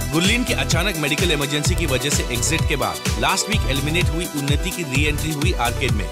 गुरलीन की अचानक medical emergency की वजह से एग्जिट के बाद लास्ट वीक एलिमिनेट हुई उन्नति की री एंट्री हुई आर्केड में।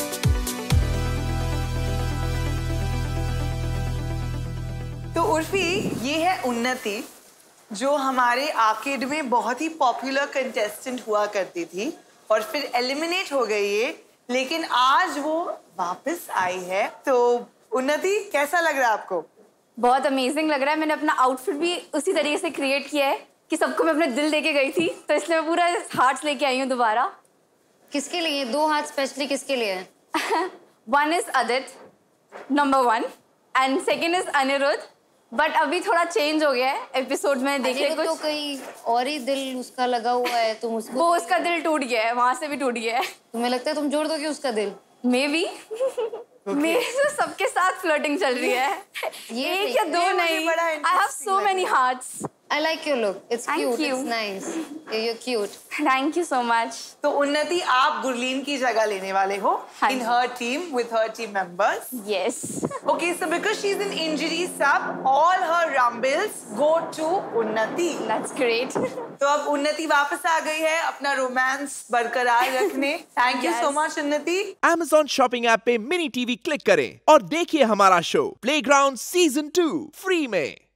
तो उर्फी, ये है उन्नति जो हमारे आर्केड में बहुत ही पॉपुलर कंटेस्टेंट हुआ करती थी और फिर एलिमिनेट हो गई है, लेकिन आज वो वापस आई है। तो उन्नति, कैसा लग रहा है आपको? बहुत अमेजिंग लग रहा है। मैंने अपना आउटफिट भी उसी तरीके से क्रिएट किया है कि सबको मैं अपने दिल देके गई थी, तो इसलिए मैं पूरा हार्ट्स लेके आई हूँ दोबारा। किसके लिए? 2 हाथ स्पेशली किसके लिए है? One is Adit, number 1, and second is Aniruddh. But अभी थोड़ा चेंज हो गया है एपिसोड में, देखिए कुछ तो कहीं और ही दिल उसका लगा हुआ है, तुम उसको वो उसका दिल टूट गया है, वहां से भी टूट गया है। तुम्हें लगता है तुम जोड़ दोगे उसका दिल? मे बी मेरे तो सबके साथ फ्लर्टिंग चल रही है, एक या 2 नहीं। I have so many hearts. I like your look. It's cute. It's nice. You're cute. Thank you so much. तो उन्नति, आप गुरलीन की जगह लेने वाले हो in her team with her team members. Yes. Okay, so because she's in injury sub, all her rumbles go to उन्नति. That's great. तो अब उन्नति वापस आ गई है अपना रोमांस बरकरार रखने। Thank you so much उन्नति। Amazon शॉपिंग ऐप पे मिनी टीवी क्लिक करें और देखिए हमारा शो प्लेग्राउंड सीजन 2 फ्री में।